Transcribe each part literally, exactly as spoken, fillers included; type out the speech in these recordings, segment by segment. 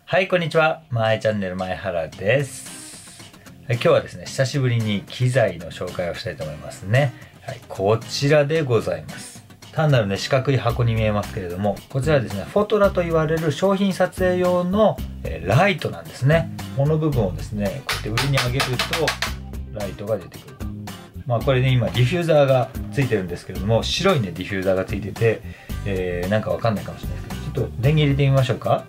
はい、こんにちは。まえチャンネル前原です。はい、今日はですね、久しぶりに機材の紹介をしたいと思いますね。はい、こちらでございます。単なるね、四角い箱に見えますけれども、こちらはですね、フォトラと言われる商品撮影用の、えー、ライトなんですね。この部分をですね、こうやって上に上げると、ライトが出てくる。まあこれね、今ディフューザーがついてるんですけれども、白いね、ディフューザーがついてて、えー、なんかわかんないかもしれないですけど、ちょっと電源入れてみましょうか。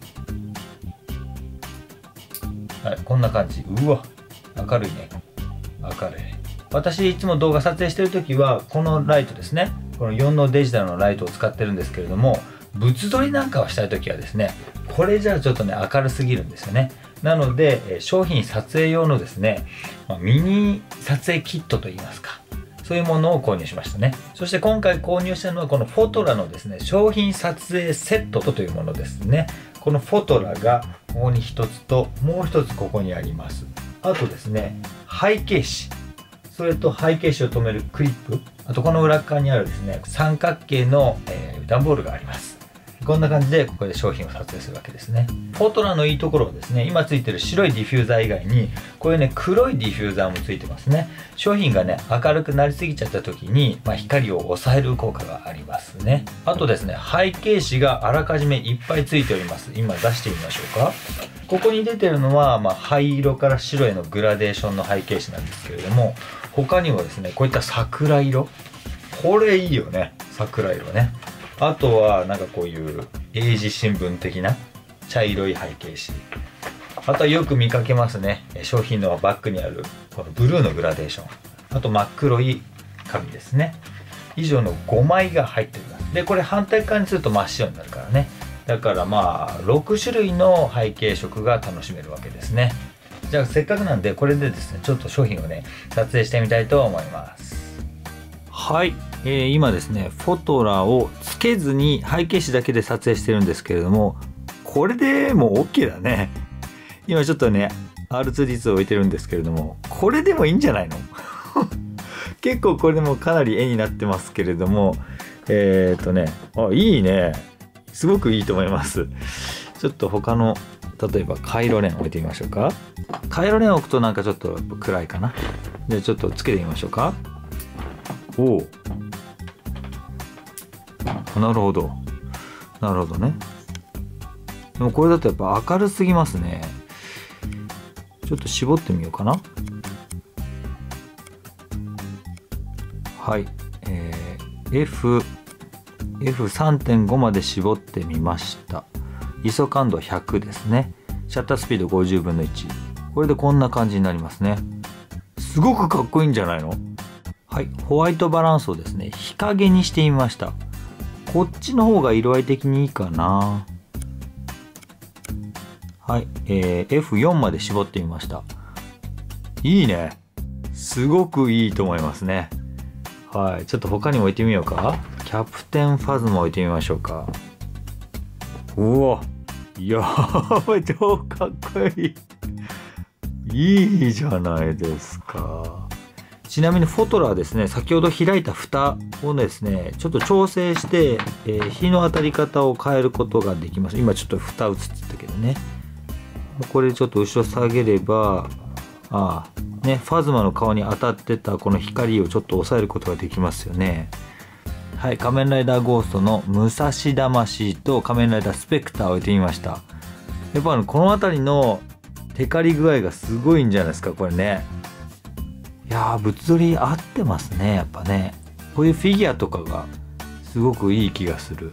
はい、こんな感じ。うわ、明るいね。明るい。私いつも動画撮影してる時はこのライトですね、このよんのデジタルのライトを使ってるんですけれども、物撮りなんかをしたい時はですね、これじゃあちょっとね明るすぎるんですよね。なので商品撮影用のですね、ミニ撮影キットといいますか、そういうものを購入しましたね。そして今回購入したのはこのフォトラのですね、商品撮影セットというものですね。このフォトラがここにひとつと、もうひとつここにあります。あとですね、背景紙、それと背景紙を留めるクリップ、あとこの裏側にあるですね、三角形の、えー、段ボールがあります。こんな感じでここで商品を撮影するわけですね。フォトラのいいところはですね、今ついてる白いディフューザー以外にこういうね、黒いディフューザーもついてますね。商品がね明るくなりすぎちゃった時に、まあ、光を抑える効果がありますね。あとですね、背景紙があらかじめいっぱいついております。今出してみましょうか。ここに出てるのは、まあ、灰色から白へのグラデーションの背景紙なんですけれども、他にもですね、こういった桜色、これいいよね、桜色ね。あとはなんかこういう英字新聞的な茶色い背景紙、あとはよく見かけますね、商品のバッグにあるこのブルーのグラデーション、あと真っ黒い紙ですね。以上のごまいが入っています。でこれ反対側にすると真っ白になるからね。だからまあろくしゅるいの背景色が楽しめるわけですね。じゃあせっかくなんでこれでですね、ちょっと商品をね撮影してみたいと思います。はい、えー、今ですねフォトラをつけずに背景紙だけで撮影してるんですけれども、これでもう OK だね。今ちょっとね アールツーディーツー を置いてるんですけれども、これでもいいんじゃないの結構これでもかなり絵になってますけれども、えっとね、あ、いいね、すごくいいと思います。ちょっと他の、例えばカイロレン置いてみましょうか。カイロレン置くとなんかちょっと暗いかな。じゃあちょっとつけてみましょうか。おお、なるほどなるほどね。でもこれだとやっぱ明るすぎますね。ちょっと絞ってみようかな。はい、えー、Fエフさんてんご まで絞ってみました。アイエスオ 感度ひゃくですね。シャッタースピードごじゅうぶんのいち。これでこんな感じになりますね。すごくかっこいいんじゃないの。はい、ホワイトバランスをですね、日陰にしてみました。こっちの方が色合い的にいいかな。はい、えー、エフよん まで絞ってみました。いいね。すごくいいと思いますね。はい、ちょっと他にも置いてみようか。キャプテンファズも置いてみましょうか。うわ、やばい、超かっこいい。いいじゃないですか。ちなみにフォトラはですね、先ほど開いた蓋をですね、ちょっと調整して、えー、日の当たり方を変えることができます。今ちょっと蓋映ってたけどね。これちょっと後ろ下げれば、ああ、ね、ファズマの顔に当たってたこの光をちょっと抑えることができますよね。はい、仮面ライダーゴーストの武蔵魂と仮面ライダースペクターを置いてみました。やっぱこの辺りのテカリ具合がすごいんじゃないですか、これね。いやー、物撮り合ってますね、やっぱね。こういうフィギュアとかがすごくいい気がする。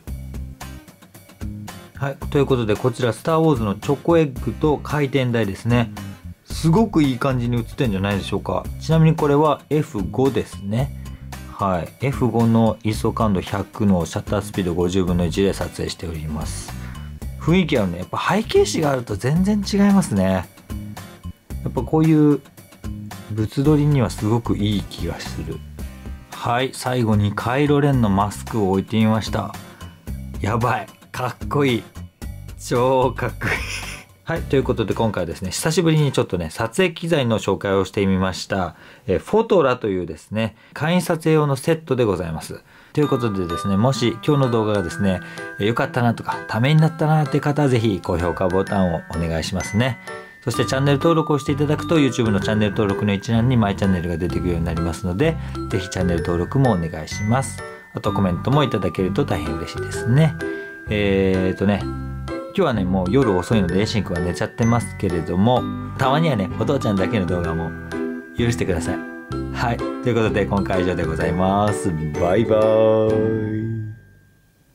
はい、ということでこちらスター・ウォーズのチョコエッグと回転台ですね。すごくいい感じに映ってるんじゃないでしょうか。ちなみにこれは エフご ですね。はい、エフご の アイエスオ 感度ひゃくのシャッタースピードごじゅうぶんのいちで撮影しております。雰囲気あるね。やっぱ背景紙があると全然違いますね。やっぱこういう物撮りにはすごくいい気がする。はい、最後にカイロレンのマスクを置いてみました。やばい、かっこいい、超かっこいいはい、ということで今回はですね、久しぶりにちょっとね、撮影機材の紹介をしてみました。えフォトラというですね、簡易撮影用のセットでございます。 ということでですね、もし今日の動画がですね、良かったなとか、ためになったなって方はぜひ高評価ボタンをお願いしますね。そしてチャンネル登録をしていただくと YouTube のチャンネル登録の一覧にマイチャンネルが出てくるようになりますので、ぜひチャンネル登録もお願いします。あとコメントもいただけると大変嬉しいですね。えーとね、今日はね、もう夜遅いので、エイシンくんは寝ちゃってますけれども、たまにはね、お父ちゃんだけの動画も許してください。はい。ということで、今回は以上でございます。バイバーイ。